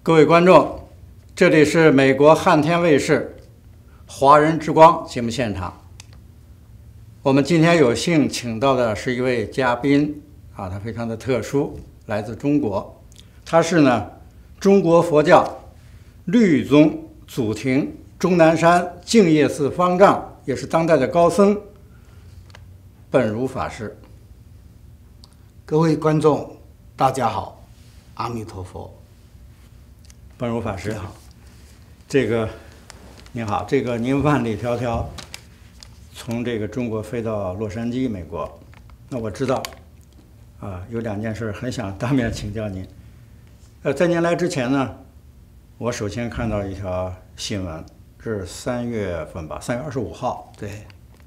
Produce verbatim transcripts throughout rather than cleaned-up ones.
各位观众，这里是美国汉天卫视《华人之光》节目现场。我们今天有幸请到的是一位嘉宾啊，他非常的特殊，来自中国。他是呢中国佛教律宗祖庭终南山净业寺方丈，也是当代的高僧本如法师。 各位观众，大家好，阿弥陀佛。 本如法师好，这个您好，这个您万里迢迢从这个中国飞到洛杉矶，美国，那我知道啊，有两件事很想当面请教您。呃，在您来之前呢，我首先看到一条新闻，是三月份吧，三月二十五号， 对，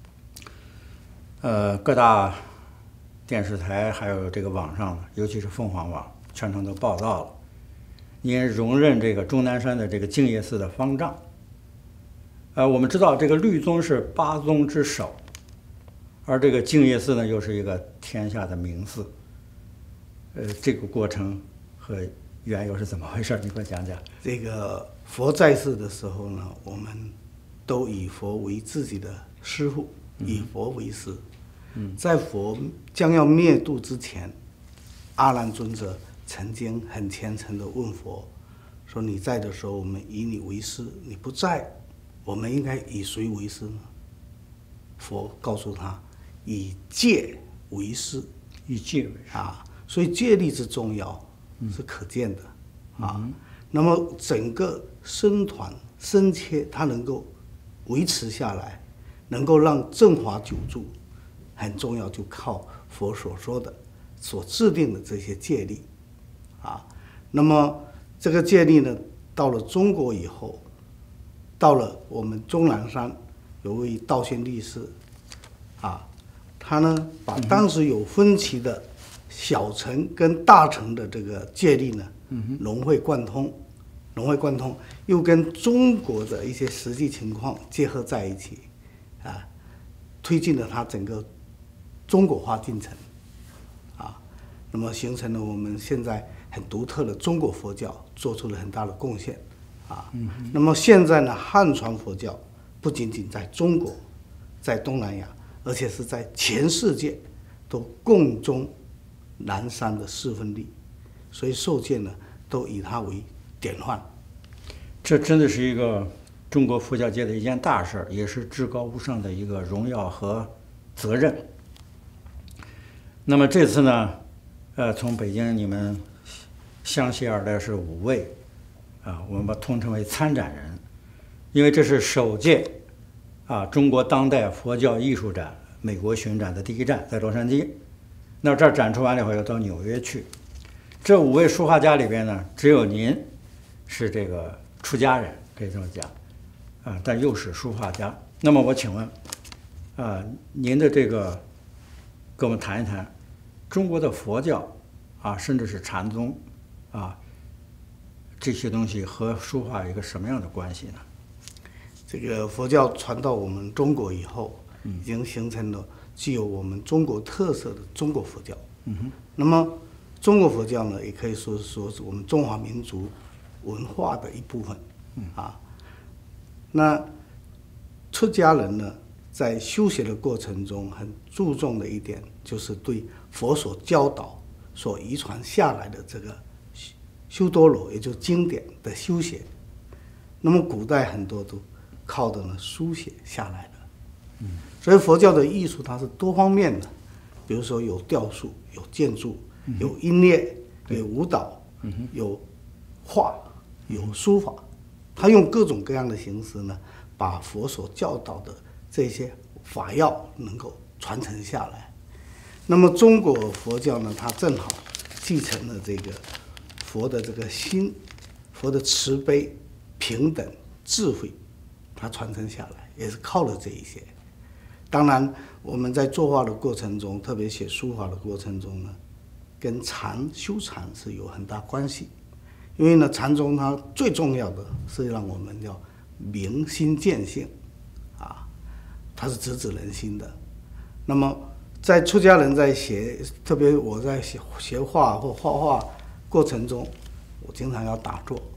呃，各大电视台还有这个网上，尤其是凤凰网，全程都报道了。您荣任这个终南山的这个净业寺的方丈。呃，我们知道这个律宗是八宗之首，而这个净业寺呢又是一个天下的名寺。呃，这个过程和缘由是怎么回事？你给我讲讲。 这个佛在世的时候呢，我们都以佛为自己的师父，以佛为师。嗯，在佛将要灭度之前，阿难尊者曾经很虔诚地问佛说：“你在的时候，我们以你为师；你不在，我们应该以谁为师呢？”佛告诉他：“以戒为师。” 以戒为师啊，所以戒律之重要是可见的、嗯、啊。那么整个僧团僧切，它能够维持下来，能够让正法久住，很重要，就靠佛所说的、所制定的这些戒律。啊，那么这个戒律呢，到了中国以后，到了我们终南山，有位道宣律师，啊，他呢把当时有分歧的小乘跟大乘的这个戒律呢，融会贯通，融会贯通，又跟中国的一些实际情况结合在一起，啊，推进了他整个中国化进程，啊，那么形成了我们现在很独特的中国佛教，做出了很大的贡献，啊，嗯、那么现在呢，汉传佛教不仅仅在中国，在东南亚，而且是在全世界都共宗南山的四分力，所以受戒呢都以它为典范。 这真的是一个中国佛教界的一件大事，也是至高无上的一个荣耀和责任。那么这次呢，呃，从北京你们相携而来是五位，啊，我们把通称为参展人，因为这是首届啊中国当代佛教艺术展美国巡展的第一站，在洛杉矶。那这儿展出完了以后，要到纽约去。这五位书画家里边呢，只有您是这个出家人，可以这么讲，啊，但又是书画家。那么我请问，啊，您的这个跟我们谈一谈中国的佛教啊，甚至是禅宗啊，这些东西和书画有一个什么样的关系呢？ 这个佛教传到我们中国以后，已经形成了具有我们中国特色的中国佛教。嗯哼。那么中国佛教呢，也可以说说是我们中华民族文化的一部分。嗯啊。那出家人呢，在修学的过程中，很注重的一点就是对佛所教导、所遗传下来的这个修多罗，也就是经典的修写。那么古代很多都靠的呢书写下来的。嗯，所以佛教的艺术它是多方面的，比如说有雕塑、有建筑、有音乐、有舞蹈、有画、有书法，它用各种各样的形式呢，把佛所教导的这些法要能够传承下来。那么中国佛教呢，它正好继承了这个佛的这个心，佛的慈悲、平等、智慧，它传承下来也是靠了这一些。当然，我们在作画的过程中，特别写书法的过程中呢，跟禅修禅是有很大关系。因为呢，禅宗它最重要的是让我们要明心见性，啊，它是直指人心的。那么在出家人在写，特别我在写学画或画画过程中，我经常要打坐，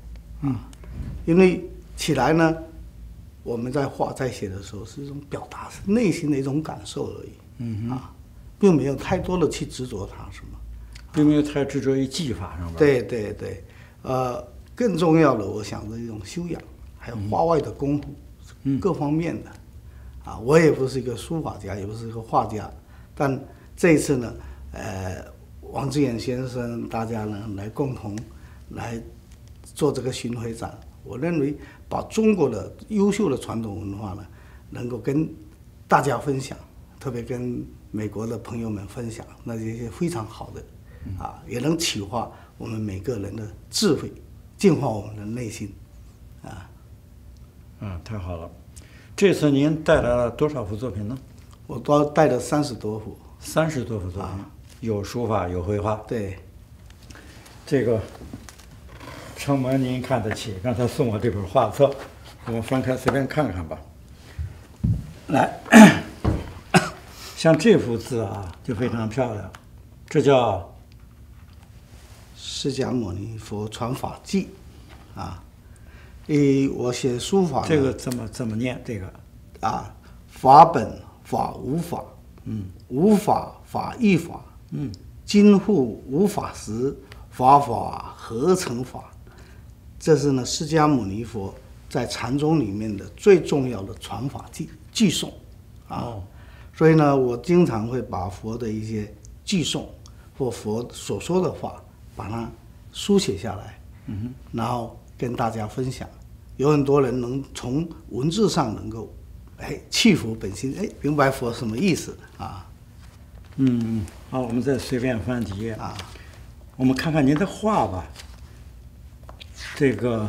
啊，因为起来呢，我们在画在写的时候是一种表达，是内心的一种感受而已， 嗯啊，并没有太多的去执着它什么， 并没有太执着于技法上边。 对对对，呃，更重要的，我想是一种修养，还有画外的功夫， 嗯、 各方面的。啊，我也不是一个书法家，也不是一个画家，但这一次呢，呃，王志远先生大家呢来共同来做这个巡回展，我认为把中国的优秀的传统文化呢，能够跟大家分享，特别跟美国的朋友们分享，那这些非常好的，啊，也能启发我们每个人的智慧，净化我们的内心，啊， 啊，太好了。这次您带来了多少幅作品呢？ 我都带了三十多幅， 三十多幅作品，啊、有书法，有绘画。 对， 这个承蒙您看得起，刚才送我这本画册，我们翻开随便看看吧。来，像这幅字啊，就非常漂亮，这叫《 释迦牟尼佛传法记》啊。诶，我写书法这个怎么怎么念？这个啊，法本法无法， 嗯， 无法法亦法， 嗯， 今复无法时，法法合成法。这是呢，释迦牟尼佛在禅宗里面的最重要的传法记记诵啊。 哦、 所以呢，我经常会把佛的一些记诵或佛所说的话，把它书写下来， 嗯哼， 然后跟大家分享。有很多人能从文字上能够，哎，契佛本心，哎，明白佛什么意思啊？ 嗯嗯，好，我们再随便翻几页啊， 我们看看您的画吧。这个，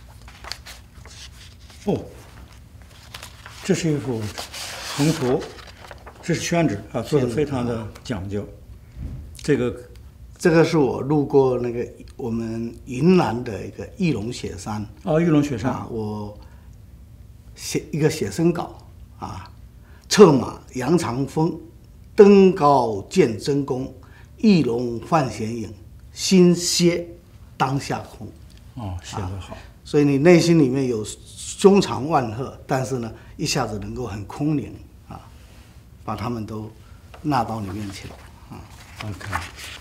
哦，这是一幅横幅，这是宣纸啊，做的非常的讲究。这个， 这个是我路过那个我们云南的一个玉龙雪山哦，玉龙雪山， 啊，我写一个写生稿啊，策马扬长风，登高见真功，玉龙换显影，心歇当下空。 哦，写得好、啊。 所以你内心里面有胸藏万壑，但是呢，一下子能够很空灵啊，把他们都纳到里面去了啊。 OK。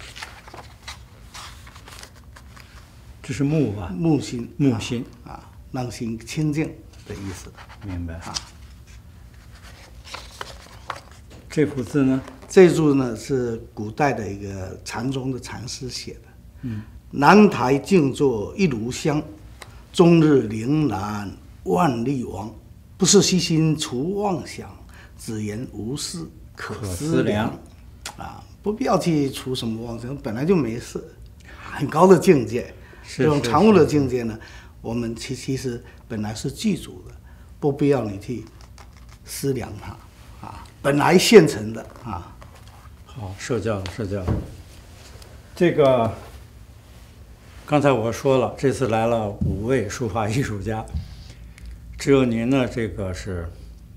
这是木吧？ 木心， 木心啊, 啊，让心清净的意思。 明白啊。这幅字呢？ 这幅呢是古代的一个禅宗的禅师写的。 嗯。 南台静坐一炉香，终日铃兰万历王。不是虚心除妄想，只言无事可思量。啊，不必要去除什么妄想，本来就没事，很高的境界。这种常悟的境界呢，我们其其实本来是具足的，不必要你去思量它啊，本来现成的啊。 好，受教了，受教了。这个刚才我说了，这次来了五位书法艺术家，只有您呢，这个是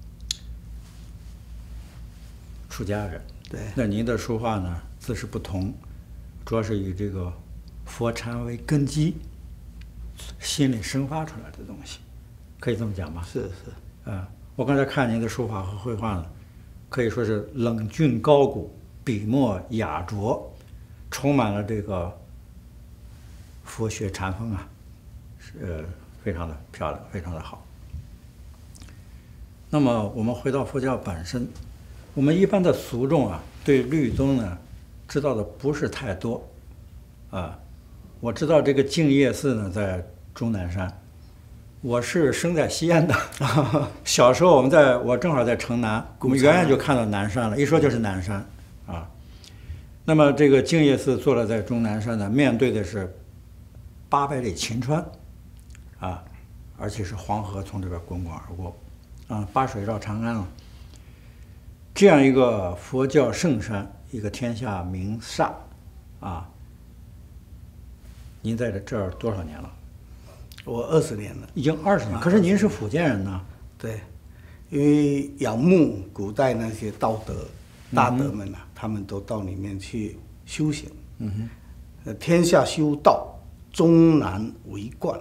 出家人。 对。 那您的书画呢，字是不同，主要是以这个佛禅为根基，心里生发出来的东西，可以这么讲吧？ 是是。 嗯，我刚才看您的书法和绘画呢，可以说是冷峻高古，笔墨雅拙，充满了这个佛学禅风啊，是呃非常的漂亮，非常的好。那么我们回到佛教本身，我们一般的俗众啊，对律宗呢知道的不是太多啊。我知道这个净业寺呢在终南山，我是生在西安的，小时候我们在我正好在城南，我们远远就看到南山了，一说就是南山啊。那么这个净业寺坐落在终南山呢，面对的是八百里秦川啊，而且是黄河从这边滚滚而过啊，八水绕长安了。这样一个佛教圣山，一个天下名刹啊。您在这儿多少年了？ 我二十年了， 已经二十年。可是您是福建人呢？ 对，因为仰慕古代那些道德大德们呐、啊，嗯、他们都到里面去修行。 嗯哼， 呃，天下修道，终南为观，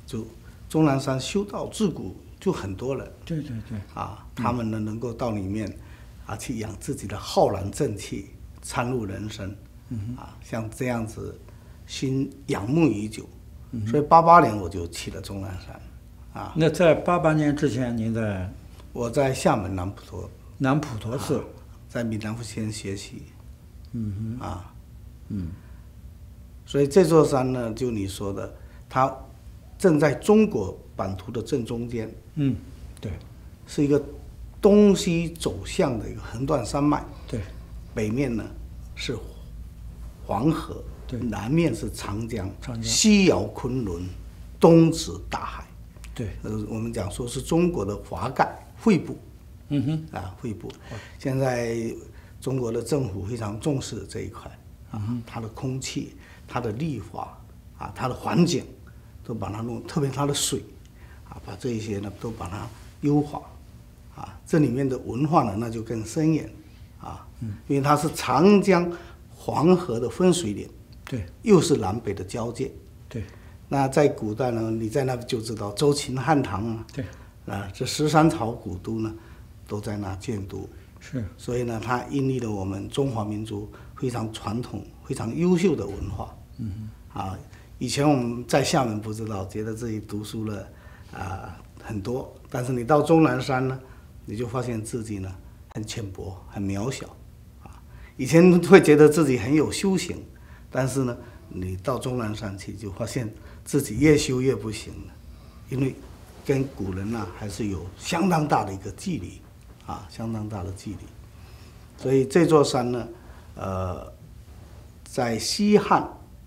就终南山修道自古就很多人， 对对对， 啊，他们呢能够到里面啊去养自己的浩然正气，参入人生，嗯、啊，像这样子心仰慕已久，嗯、所以八八年我就去了终南山，啊。 那在八八年之前，您在？ 我在厦门南普陀。 南普陀寺，啊、 在闽南佛先学习， 嗯哼， 啊， 嗯， 所以这座山呢，就你说的，它正在中国版图的正中间， 嗯，对， 是一个东西走向的一个横断山脉， 对， 北面呢是黄河， 对， 南面是长江， 长江西遥昆仑，东指大海， 对， 呃，我们讲说是中国的华盖惠部。 嗯哼， 啊，惠部，现在中国的政府非常重视这一块啊，它的空气、它的绿化啊、它的环境，都把它弄，特别它的水啊，把这一些呢都把它优化啊。这里面的文化呢，那就更深远啊，因为它是长江、黄河的分水岭， 对， 又是南北的交界， 对。 那在古代呢，你在那就知道周秦汉唐啊， 对， 啊，这十三朝古都呢。都在那建都， 是， 所以呢，它孕育了我们中华民族非常传统、非常优秀的文化。嗯啊，以前我们在厦门不知道，觉得自己读书了啊很多，但是你到终南山呢，你就发现自己呢很浅薄、很渺小。啊，以前会觉得自己很有修行，但是呢，你到终南山去，就发现自己越修越不行了，因为跟古人呢还是有相当大的一个距离。啊，相当大的距离，所以这座山呢，呃，在西汉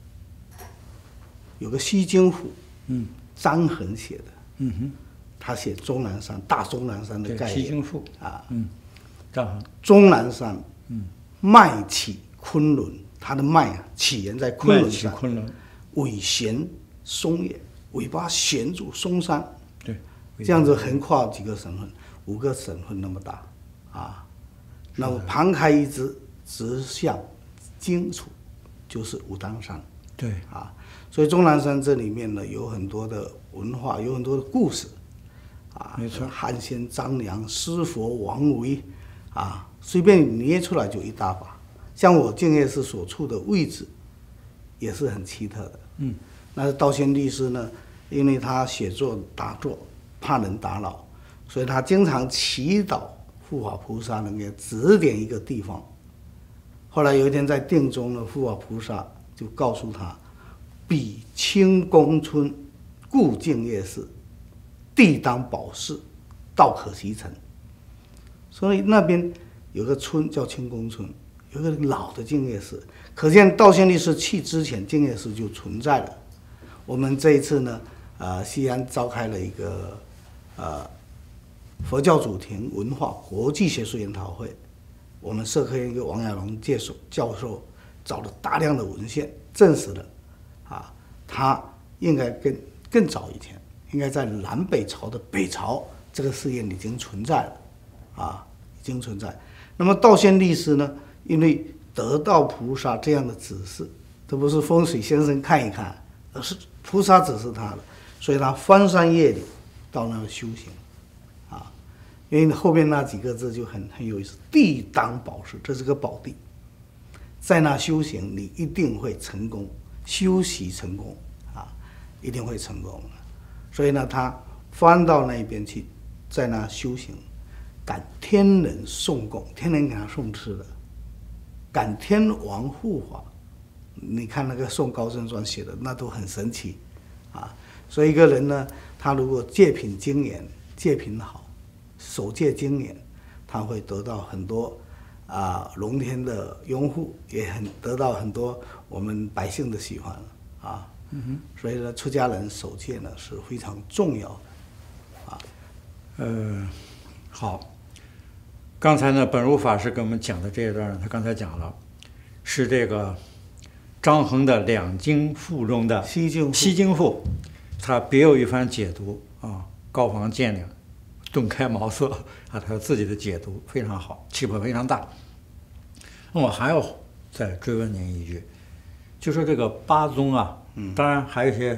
有个西京府， 嗯， 张衡写的， 嗯哼， 他写终南山大终南山的概念， 西京府啊， 嗯，张衡， 终南山， 嗯， 脉起昆仑，它的脉啊起源在昆仑山， 昆仑， 尾衔松叶，尾巴衔住松山， 对， 这样子横跨几个省份。五个省份那么大，啊，那么旁开一支直向荆楚，就是武当山。 对， 啊，所以终南山这里面呢有很多的文化，有很多的故事，啊， 没错， 汉仙张良、施佛王维，啊，随便捏出来就一大把。像我净业寺所处的位置，也是很奇特的。嗯，那道宣律师呢，因为他写作打坐怕人打扰。所以他经常祈祷护法菩萨能够指点一个地方。后来有一天在定中呢，护法菩萨就告诉他：“彼清宫村，故净业寺，地当保释，道可习成。”所以那边有个村叫清宫村，有个老的净业寺，可见道宣律师去之前，净业寺就存在了。我们这一次呢，呃，西安召开了一个呃。佛教主题文化国际学术研讨会，我们社科院一个王亚龙教授教授找了大量的文献，证实了，啊，他应该更更早以前，应该在南北朝的北朝，这个试验已经存在了，啊，已经存在。那么道宣律师呢，因为得到菩萨这样的指示，这不是风水先生看一看，而是菩萨指示他的，所以他翻山越岭到那儿修行。因为后面那几个字就很很有意思，地当保释，这是个宝地，在那修行，你一定会成功，修习成功啊，一定会成功的。所以呢，他翻到那边去，在那修行，感天人送供，天人给他送吃的，感天王护法。你看那个宋高僧传写的，那都很神奇啊。所以一个人呢，他如果戒品精严，戒品好。守戒精严，他会得到很多啊龙天的拥护，也很得到很多我们百姓的喜欢啊。嗯哼，所以呢，出家人守戒呢是非常重要的啊。 呃，好，刚才呢，本如法师给我们讲的这一段，他刚才讲了，是这个张衡的两京赋中的西京赋， 西京赋，他别有一番解读啊，高房见岭。顿开茅塞啊，他有自己的解读，非常好，气魄非常大。那我还要再追问您一句，就说这个八宗啊，当然还有一些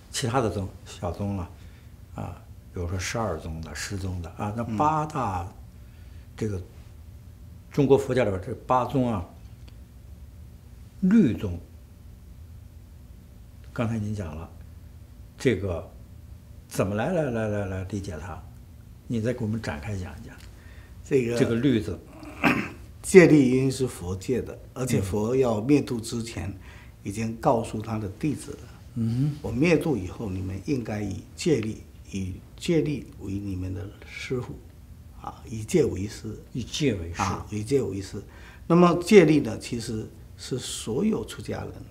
其他的宗小宗了，啊，比如说十二宗的、十宗的啊，那八大、嗯、这个中国佛教里边这八宗啊，律宗，刚才您讲了，这个怎么来来来来来理解它？你再给我们展开讲一讲。 这个这个律字， 戒律因是佛戒的，而且佛要灭度之前，已经告诉他的弟子了。嗯，我灭度以后，你们应该以戒律，以戒律为你们的师傅，啊，以戒为师， 以戒为师， 啊，以戒为师。那么戒律呢，其实是所有出家人、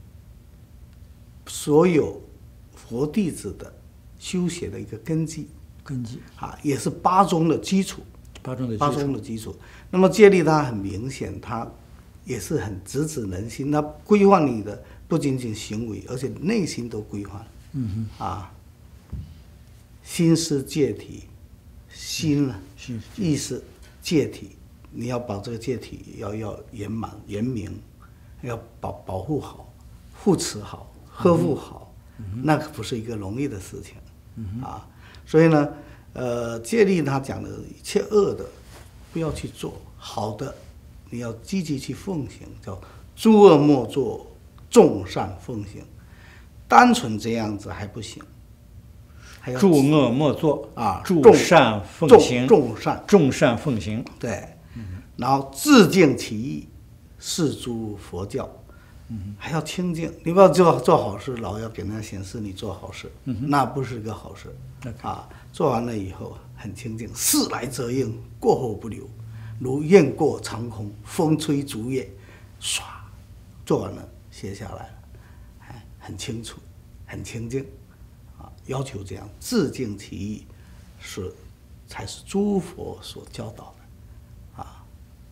所有佛弟子的修学的一个根基， 根基啊，也是八宗的基础。 八宗的八宗的基础。那么戒律它很明显，它也是很直指人心，它规范你的不仅仅行为，而且内心都规范。 嗯哼，啊，心是戒体，心呢， 心意识戒体，你要把这个戒体要要圆满圆明，要保保护好，护持好，呵护好，嗯、那可不是一个容易的事情。嗯、啊，所以呢。呃，戒律他讲的一切恶的，不要去做；好的，你要积极去奉行，叫诸恶莫作，众善奉行。单纯这样子还不行，还要诸恶莫作啊， 众善奉行， 众善众善奉行。 对，然后自净其意，是诸佛教。嗯、还要清净，你不要做做好事，老要给人家显示你做好事，嗯、那不是个好事。Okay. 啊，做完了以后很清净，事来则应，过后不留，如雁过长空，风吹竹叶，唰，做完了写下来了，哎，很清楚，很清净，啊，要求这样自净其意，是才是诸佛所教导的，啊，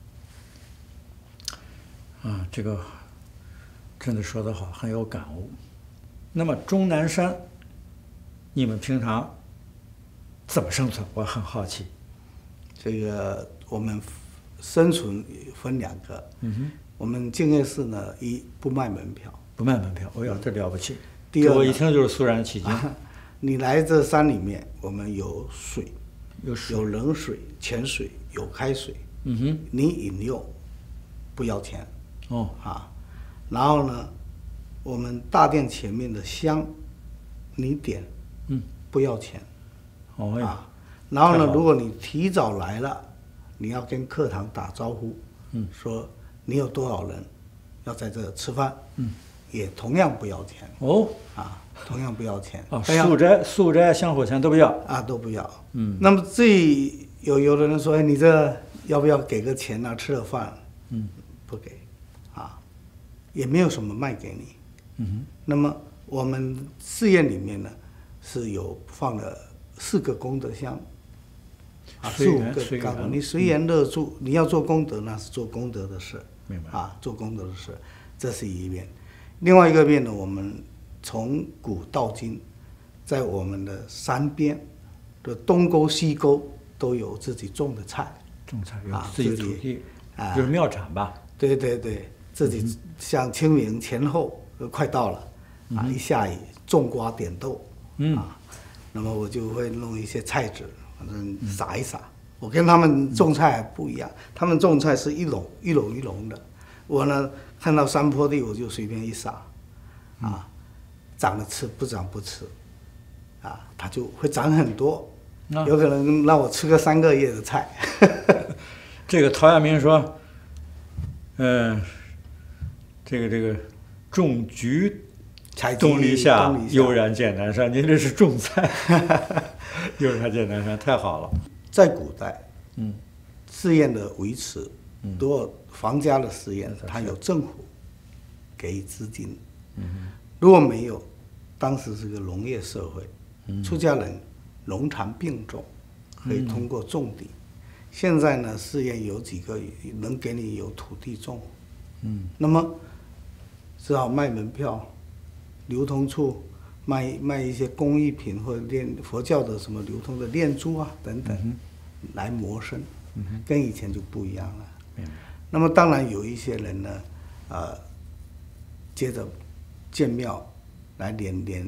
啊，这个。真的说得好，很有感悟。那么终南山，你们平常怎么生存？我很好奇。 这个我们生存分两个。嗯哼。我们净业寺呢，一不卖门票。 不卖门票，哎呀，这了不起。 第二， 我一听就是肃然起敬。 啊、你来这山里面，我们有水， 有水， 有冷水、泉水，有开水。 嗯哼。 你饮用不要钱。 哦。 啊。然后呢，我们大殿前面的香，你点， 嗯， 不要钱， 哦呀， 啊，然后呢，如果你提早来了，你要跟课堂打招呼， 嗯， 说你有多少人要在这吃饭， 嗯， 也同样不要钱， 哦， 啊，同样不要钱， 啊，素斋、素斋、香火钱都不要， 啊，都不要， 嗯， 那么这有有的人说，哎，你这要不要给个钱啊？吃了饭， 嗯， 不给。也没有什么卖给你， 嗯哼。 那么我们寺院里面呢，是有放了四个功德箱，啊，四五个高度，你随缘乐助，你要做功德，那是做功德的事， 明白啊，做功德的事，这是一面。另外一个面呢，我们从古到今，在我们的山边的东沟西沟都有自己种的菜， 种菜有自己的土地，啊，就是庙产吧？ 对对对。自己像清明前后快到了，啊，一下雨种瓜点豆， 嗯啊，那么我就会弄一些菜籽，反正撒一撒。我跟他们种菜还不一样，他们种菜是一垄一垄一垄的，我呢看到山坡地我就随便一撒，啊，长了吃不长不吃，啊，它就会长很多，有可能让我吃个三个月的菜。 这个陶亚明说，嗯。这个这个种菊东篱下，悠然见南山。您这是种菜，悠然见南山，太好了。 在古代， 嗯， 寺院的维持，如果皇家的寺院，它有政府给予资金， 嗯， 如果没有，当时是个农业社会，嗯、出家人农产并种，可以通过种地。嗯、现在呢，寺院有几个能给你有土地种， 嗯， 那么。只好卖门票，流通处卖卖一些工艺品或者炼佛教的什么流通的炼珠啊等等， 嗯、 来谋生， 嗯、 跟以前就不一样了。 嗯、 那么当然有一些人呢，呃，接着建庙来敛敛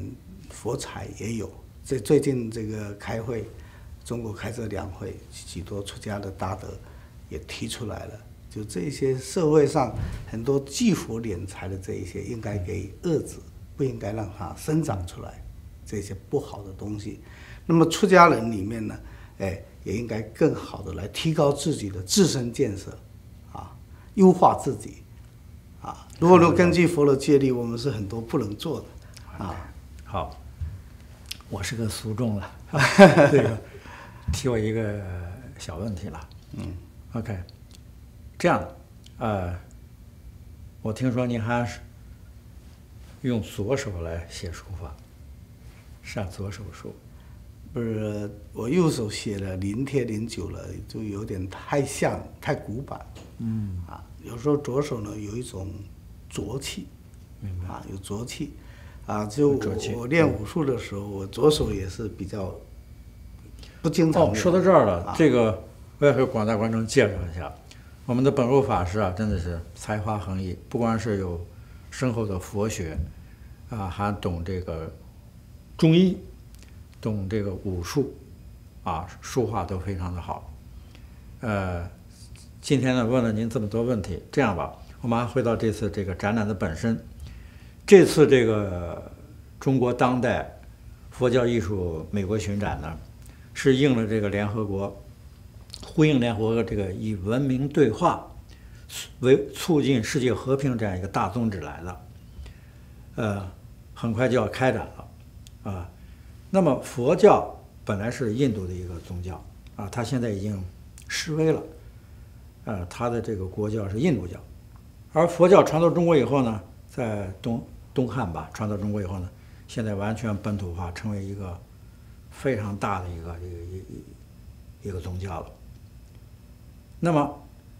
佛财也有。这最近这个开会，中国开这两会，许多出家的大德也提出来了，就这些社会上很多积福敛财的这一些，应该给遏制，不应该让它生长出来这些不好的东西。那么出家人里面呢，哎，也应该更好的来提高自己的自身建设，啊，优化自己，啊，如果说根据佛的戒律，我们是很多不能做的，啊， 好，我是个俗众了，这个提我一个小问题了，嗯 ，OK， 这样，呃，我听说您还是用左手来写书法，善左手书。 不是，我右手写了临帖临久了，就有点太像太古板。嗯啊，有时候左手呢有一种浊气， 明白啊，有浊气，啊，就我我练武术的时候，我左手也是比较不经常。 哦，说到这儿了，啊、这个我也给广大观众介绍一下，我们的本悟法师啊，真的是才华横溢，不光是有深厚的佛学，啊，还懂这个中医。懂这个武术，啊，书画都非常的好。呃，今天呢问了您这么多问题，这样吧，我们还回到这次这个展览的本身。这次这个中国当代佛教艺术美国巡展呢，是应了这个联合国呼应联合国这个以文明对话为促进世界和平这样一个大宗旨来的。呃，很快就要开展了，啊。那么佛教本来是印度的一个宗教啊，它现在已经式微了，呃，它的这个国教是印度教，而佛教传到中国以后呢，在东东汉吧传到中国以后呢，现在完全本土化，成为一个非常大的一个一个一一个宗教了。那么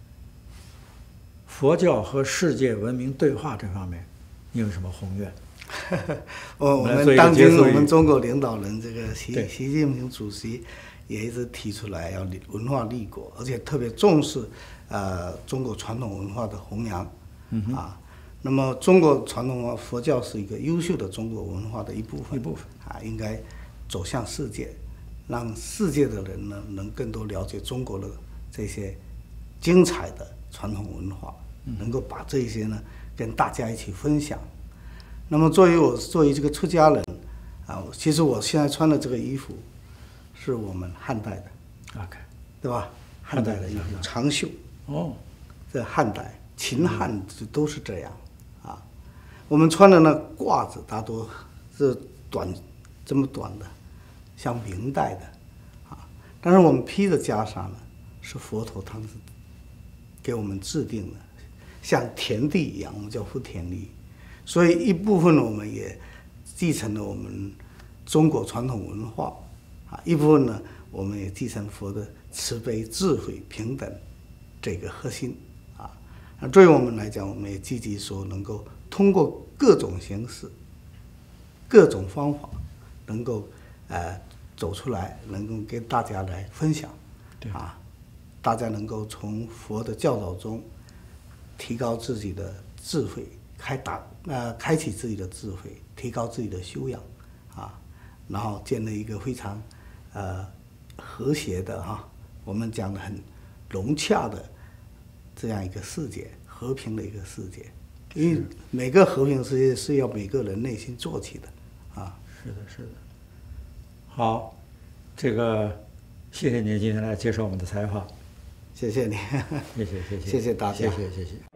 佛教和世界文明对话这方面，你有什么宏愿？ 我我们当今我们中国领导人这个习习近平主席也一直提出来要文化立国，而且特别重视呃中国传统文化的弘扬，嗯、啊。那么中国传统文化佛教是一个优秀的中国文化的一部分， 一部分啊，应该走向世界，让世界的人呢能更多了解中国的这些精彩的传统文化，能够把这些呢跟大家一起分享。那么，作为我作为这个出家人，啊，其实我现在穿的这个衣服，是我们汉代的 ，OK， 对吧？汉代的衣服长袖， 哦， 这汉代、秦汉都是这样，啊，我们穿的那褂子大多是短，这么短的，像明代的，啊，但是我们披的袈裟呢，是佛陀他们给我们制定的，像田地一样，我们叫福田地。所以一部分我们也继承了我们中国传统文化，啊，一部分呢我们也继承佛的慈悲、智慧、平等这个核心，啊，那对于我们来讲，我们也积极说能够通过各种形式、各种方法，能够呃走出来，能够跟大家来分享，啊，大家能够从佛的教导中提高自己的智慧。开打呃，开启自己的智慧，提高自己的修养，啊，然后建立一个非常呃和谐的哈、啊，我们讲的很融洽的这样一个世界，和平的一个世界。因为每个和平世界是要每个人内心做起的，啊。 是的，是的。好，这个谢谢您今天来接受我们的采访。 谢谢你， 谢谢谢谢谢谢大家， 谢谢谢谢。